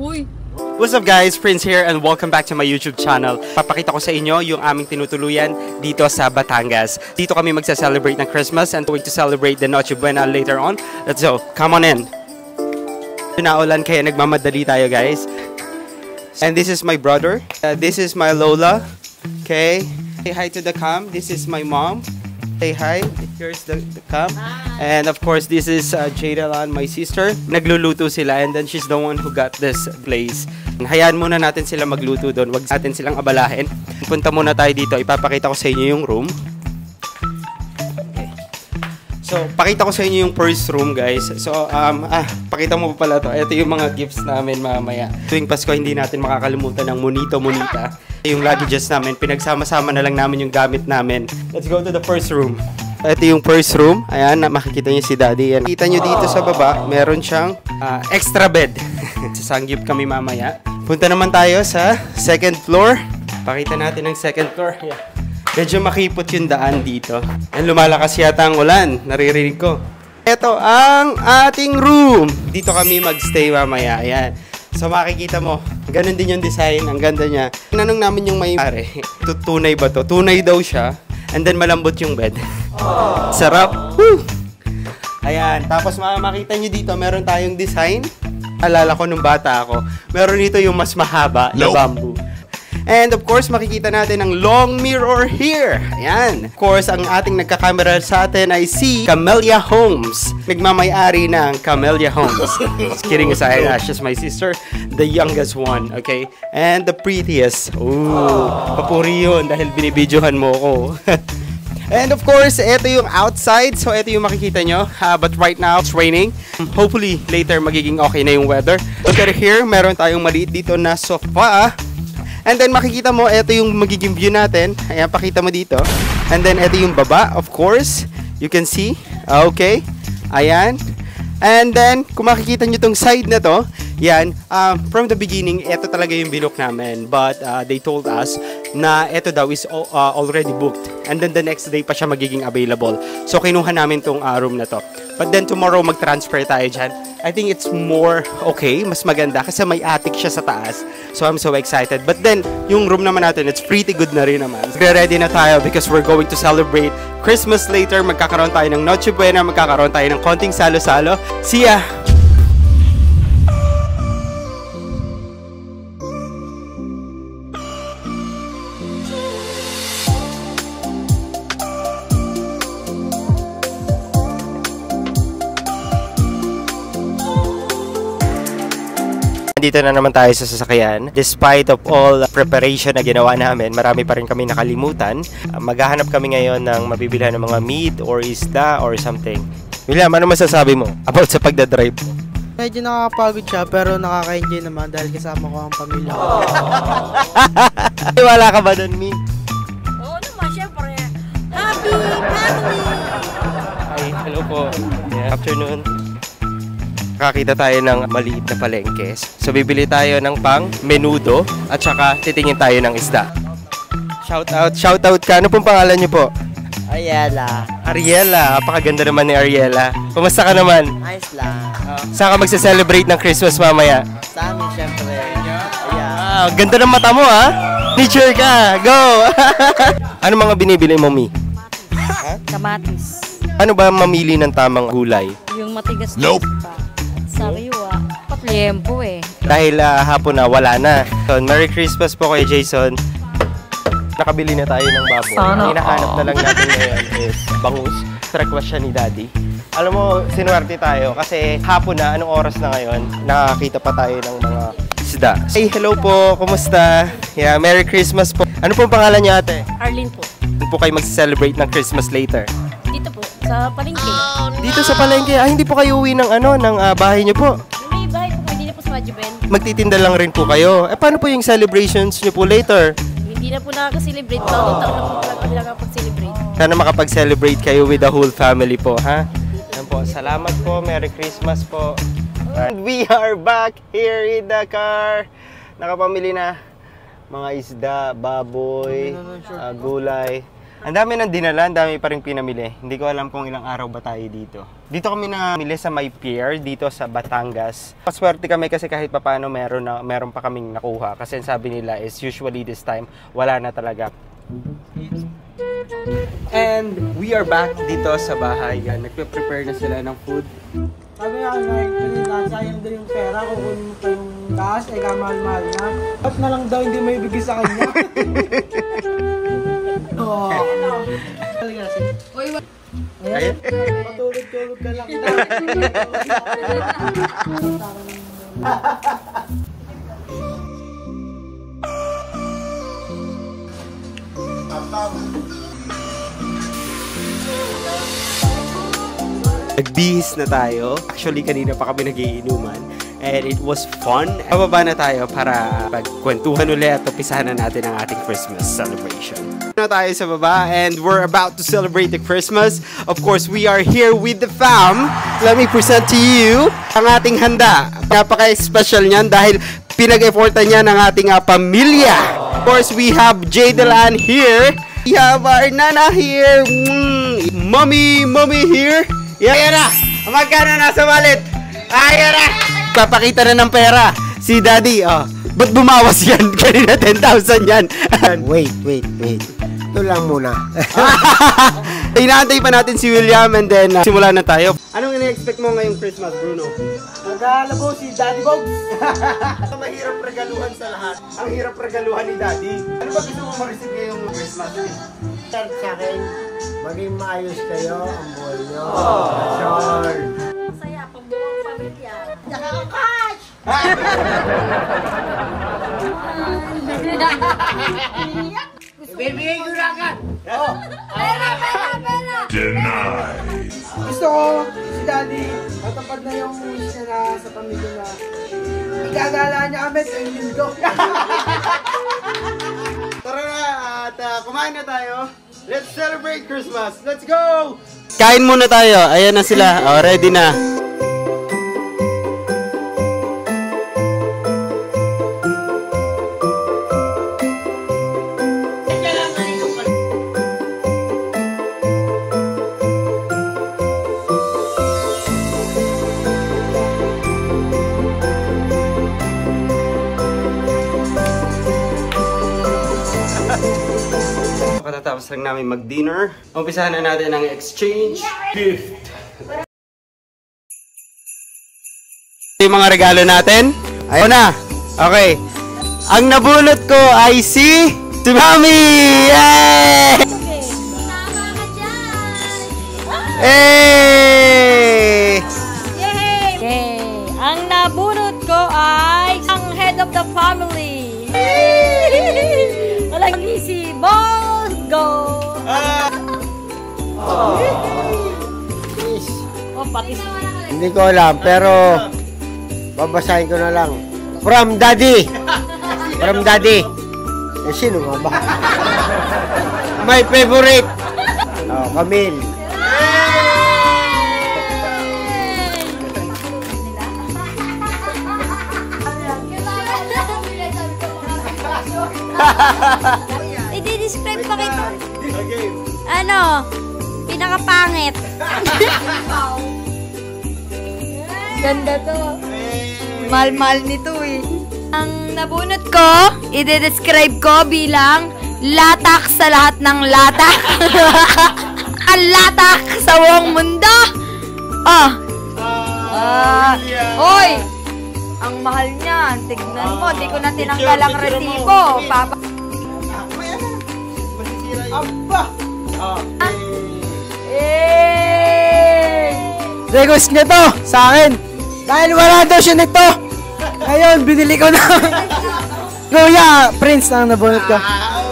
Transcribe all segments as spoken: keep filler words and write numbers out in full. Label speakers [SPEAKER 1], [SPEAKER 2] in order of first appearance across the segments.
[SPEAKER 1] Uy!
[SPEAKER 2] What's up guys, Prince here and welcome back to my YouTube channel. Papakita ko sa inyo yung aming tinutuluyan dito sa Batangas. Dito kami magsa-celebrate ng Christmas and going to celebrate the Noche Buena later on. Let's go, come on in. Naulan kaya nagmamadali tayo guys. And this is my brother. Uh, this is my Lola. Okay. Say hi to the cam. This is my mom. Say hi. Here's the, the cam. And of course, this is uh, Jadalan, my sister. Nagluluto sila and then she's the one who got this place. Hayaan muna natin sila magluto doon. Wag natin silang abalahin. Punta muna tayo dito. Ipapakita ko sa inyo yung room. Okay. So, pakita ko sa inyo yung first room, guys. So, um, ah, pakita mo pa pala to. Ito yung mga gifts namin mamaya. Tuwing Pasko, hindi natin makakalimutan ng monito, monita. Yung luggages namin, pinagsama-sama na lang namin yung gamit namin. Let's go to the first room. Ito yung first room. Ayan, makikita niyo si Daddy. Ayan. Kita niyo dito sa baba, meron siyang uh, extra bed. Sasangyup kami mamaya. Punta naman tayo sa second floor. Pakita natin ang second floor. Yeah. Medyo makipot yung daan dito. And lumalakas yata ang ulan. Naririnig ko. Ito ang ating room. Dito kami magstay mamaya. Ayan. So makikita mo, ganun din yung design, ang ganda niya. Tinanong namin yung may-ari, tunay ba to? Tunay daw siya, and then malambot yung bed. Aww. Sarap! Woo! Ayan, tapos makikita nyo dito, meron tayong design. Alala ko nung bata ako, meron dito yung mas mahaba na bamboo. And of course, makikita natin ang long mirror here. Ayan. Of course, ang ating nagkakamera sa atin ay si Camellia Homes. Nagmamay-ari ng Camellia Homes. Just kidding aside, Ash is my sister, the youngest one, okay? And the prettiest. Ooh, papuri yun dahil binibidyohan mo ko. And of course, ito yung outside. So, ito yung makikita nyo. Uh, but right now, it's raining. Hopefully, later magiging okay na yung weather. Look at here, meron tayong maliit dito na sofa. And then makikita mo, ito yung magiging view natin. Ayan, pakita mo dito. And then ito yung baba, of course. You can see. Okay. Ayan. And then, kung makikita nyo tong side na to, yan, um, from the beginning, ito talaga yung binook namin. But uh, they told us na ito daw is uh, already booked. And then the next day pa siya magiging available. So, kinuha namin tong uh, room na to. But then tomorrow, mag-transfer tayo dyan. I think it's more okay, mas maganda kasi may attic siya sa taas. So I'm so excited. But then, yung room naman natin, it's pretty good na rin naman. Ready na tayo because we're going to celebrate Christmas later. Magkakaroon tayo ng Noche Buena, magkakaroon tayo ng konting salo-salo. See ya! Dito na naman tayo sa sasakyan. Despite of all preparation na ginawa namin, marami pa rin kami nakalimutan. Uh, maghahanap kami ngayon ng mabibilhan ng mga meat or isda or something. William, ano masasabi mo about sa pagdadrive?
[SPEAKER 3] Medyo nakakapagod siya pero nakaka-enjoy naman dahil kasama ko ang pamilya ko.
[SPEAKER 2] Wala ka ba doon, Mi?
[SPEAKER 1] Oo naman, syempre. Happy family!
[SPEAKER 2] Hi, hello po. Yeah, afternoon. Kakita tayo ng maliit na palengke. So, bibili tayo ng pang menudo at saka titingin tayo ng isda. Shout out, shout out ka. Ano pong pangalan niyo po?
[SPEAKER 3] Ariela.
[SPEAKER 2] Ariela. Apakaganda naman ni Ariela. Kumusta ka naman?
[SPEAKER 3] Ayos lang.
[SPEAKER 2] Uh, saan ka magsa-celebrate ng Christmas mamaya?
[SPEAKER 3] Sa amin, syempre. Ayan.
[SPEAKER 2] Ah, ganda ng mata mo, ha? Teacher ka. Go! Ano mga binibili mo, Mi?
[SPEAKER 1] Kamatis.
[SPEAKER 2] Ano ba mamili ng tamang gulay?
[SPEAKER 1] Yung matigas na
[SPEAKER 2] Nope.
[SPEAKER 1] isda. Sariwa. Patliyempo eh.
[SPEAKER 2] Dahil uh, hapon na, wala na. So, Merry Christmas po kay Jason. Nakabili na tayo ng baboy. Ang hinahanap na lang natin ngayon is bangus. Request siya ni Daddy. Alam mo, sinuwerte tayo kasi hapon na, anong oras na ngayon, nakakita pa tayo ng mga isda. Hey, hello po. Kumusta? Yeah, Merry Christmas po. Ano pong pangalan niya, ate?
[SPEAKER 1] Arlene po.
[SPEAKER 2] Hindi po kayo mag-celebrate ng Christmas later?
[SPEAKER 1] Dito po, sa palengke.
[SPEAKER 2] Dito sa palengke? Ah, hindi po kayo uwi ng ano, ng uh, bahay niyo po?
[SPEAKER 1] May bahay po, hindi na po sa Majiben.
[SPEAKER 2] Magtitinda lang rin po kayo. Eh, paano po yung celebrations niyo po later?
[SPEAKER 1] Hindi na po nakaka-celebrate. Bagong taon na po talaga kami nakakapag-celebrate.
[SPEAKER 2] Sana makapag-celebrate kayo with the whole family po, ha? Yan po. Salamat po. Merry Christmas po. And we are back here in the car. Nakapamili na mga isda, baboy, uh, gulay. Ang dami ng dinala, ang dami pa rin pinamili. Hindi ko alam kung ilang araw ba tayo dito. Dito kami namili sa may pier, dito sa Batangas. Paswerte kami kasi kahit papaano meron, na, meron pa kaming nakuha. Kasi sabi nila is usually this time, wala na talaga. And we are back dito sa bahay. Yan, nagpe-prepare na sila ng food.
[SPEAKER 3] Sabi nga kanina, sayang daw yung pera, kukunin mo pa yung gas, ay kamahal-mahal na. Ba't na lang daw hindi mo ibigay sa kanya? Oo.
[SPEAKER 1] Uy,
[SPEAKER 2] Ayun.
[SPEAKER 3] Matulog-tulog ka lang.
[SPEAKER 2] Nagbihis na tayo. Actually, kanina pa kami nagiinuman. And it was fun. Pababa na tayo para pagkwentuhan ulit at upisahan na natin ang ating Christmas celebration. Na tayo sa baba and we're about to celebrate the Christmas. Of course, we are here with the fam. Let me present to you ang ating handa. Napaka-special niyan dahil pinag-effortan niya ng ating uh, pamilya. Of course, we have Jaydelan here. We have our Nana here. Mm, mommy, mommy here. Yeah. Ayan na! Magkano nasa wallet? Ayan na! Papakita na ng pera. Si Daddy, oh. Ba't bumawas yan? Kanina ten thousand yan.
[SPEAKER 4] Wait, wait, wait. Ito lang muna.
[SPEAKER 2] Inaantay pa natin si William and then uh, simula na tayo. Anong ina-expect mo ngayong Christmas, Bruno?
[SPEAKER 3] Nag-aalabo si Daddy Bogs.
[SPEAKER 2] Mahirap regaluhan sa lahat. Ang hirap regaluhan ni Daddy. Ano ba gusto mo ma-receive ngayong Christmas?
[SPEAKER 4] Sa akin, maging maayos kayo ang buhay nyo. Sure.
[SPEAKER 1] masaya pag buwang pamilya. Nakaka-catch!
[SPEAKER 4] Bibigay ko lang ka.
[SPEAKER 1] Oh. Pera, pera, pera!
[SPEAKER 3] Gusto ko si Daddy, matapad na yung wish niya na sa pamilya na igagala niya kami sa linggo.
[SPEAKER 2] Tara na at uh, kumain na tayo. Let's celebrate Christmas. Let's go! Kain muna tayo. Ayan na sila. Oh, ready na. Katatapos lang namin mag-dinner. Umpisahan na natin ang exchange gift. Yung mga regalo natin. Ayun na. Okay. Ang nabunot ko ay si... Si Mami! Yay!
[SPEAKER 1] Okay. Tama ka dyan!
[SPEAKER 2] Hey!
[SPEAKER 1] Yay! Yay! Ang nabunot ko ay ang head of the family. Walang si Bongo!
[SPEAKER 4] Please.
[SPEAKER 1] Oh, pati si...
[SPEAKER 4] Hindi ko alam, pero babasahin ko na lang. From Daddy! From Daddy! Eh, sino nga ba? My favorite! Oh, Camille.
[SPEAKER 1] I-describe pa kita.
[SPEAKER 2] Okay.
[SPEAKER 1] Ano? Pinakapangit. Ganda to. Mahal-mahal nito eh. Ang nabunot ko, i-describe ko bilang latak sa lahat ng latak. Ang latak sa buong mundo. Ah. Ah. Hoy! Ang mahal niyan. Tignan mo, di ko na tinanggal ang resibo. Papa.
[SPEAKER 2] Aba!
[SPEAKER 1] Eh!
[SPEAKER 3] Request niya to sa akin. Dahil wala daw siya nito. Ngayon, binili ko na. Kuya, Prince na ang nabunot ko.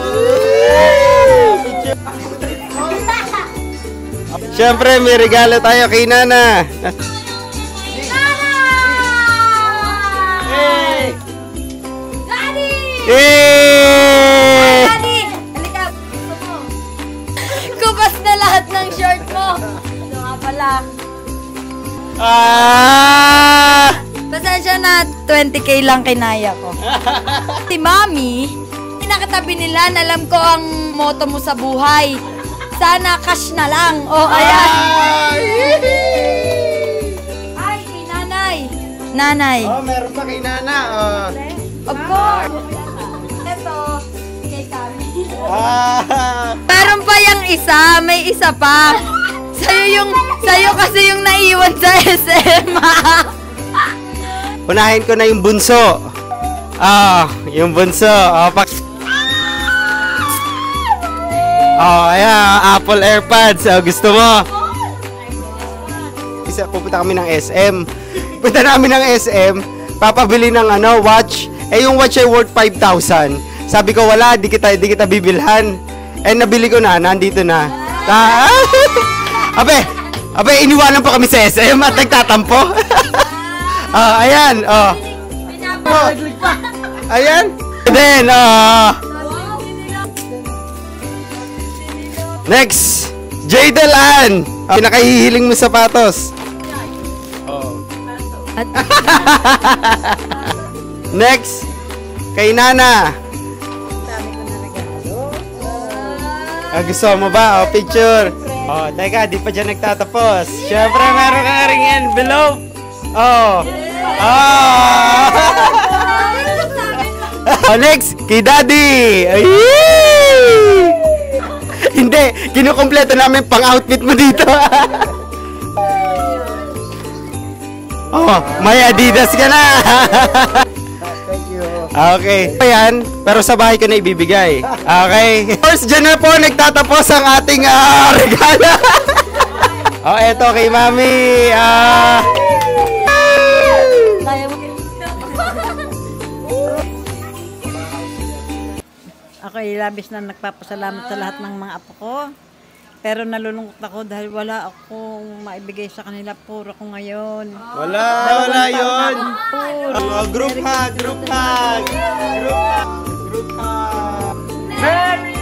[SPEAKER 2] Siyempre, may regalo tayo kay Nana.
[SPEAKER 1] Hey! Daddy!
[SPEAKER 2] Hey!
[SPEAKER 1] Daddy! Halika! Gusto mo? Kubas na lahat ng short mo. Ito nga pala.
[SPEAKER 2] Ah!
[SPEAKER 1] Pasensya na, twenty K lang kinaya ko. Si Mami, pinakatabi nila, alam ko ang motto mo sa buhay. Sana cash na lang. Oh, ayan. Ay, kay nanay. Nanay.
[SPEAKER 4] Oh, meron pa kay Nana. Oh.
[SPEAKER 1] Of course. Ito, kay Kami.
[SPEAKER 4] Ah.
[SPEAKER 1] Meron pa yung isa, may isa pa. Sa'yo yung, sa'yo kasi yung naiwan sa S M.
[SPEAKER 2] Unahin ko na yung bunso. Ah, yung bunso. Oh, pak oh, ayan, Apple AirPods. Oh, gusto mo? Isa, pupunta kami ng S M. Punta namin ng S M, papabili ng ano, watch. Eh, yung watch ay worth five thousand. Sabi ko, wala, di kita, di kita bibilhan. Eh, nabili ko na, nandito na. Ta abe, abe, iniwanan po kami sa S M at nagtatampo. Ah, ayan, oh. Oh. Ayan. Then, uh, next, Jadel Ann. Uh, pinakahihiling mo sapatos. Oh. Next, kay Nana. Ah, gusto mo ba? Oh, picture. Oh, teka, di pa dyan nagtatapos. Siyempre, meron ka rin envelope. Oh. Oh. Oh, next, kay Daddy. Ay! Hindi, kinukumpleto namin pang-outfit mo dito. Oh, may Adidas ka na.
[SPEAKER 4] Thank you.
[SPEAKER 2] Okay. Ayan, pero sa bahay ko na ibibigay. Okay. First, dyan na po nagtatapos ang ating uh, regalo. Oh, eto kay Mami. Ah... Uh,
[SPEAKER 5] Ako ay labis na nagpapasalamat sa lahat ng mga apo ko. Pero nalulungkot ako dahil wala akong maibigay sa kanila. Puro ko ngayon.
[SPEAKER 2] Wala, wala yun. Oh, group hug, group hug. Group hug, group hug. Merry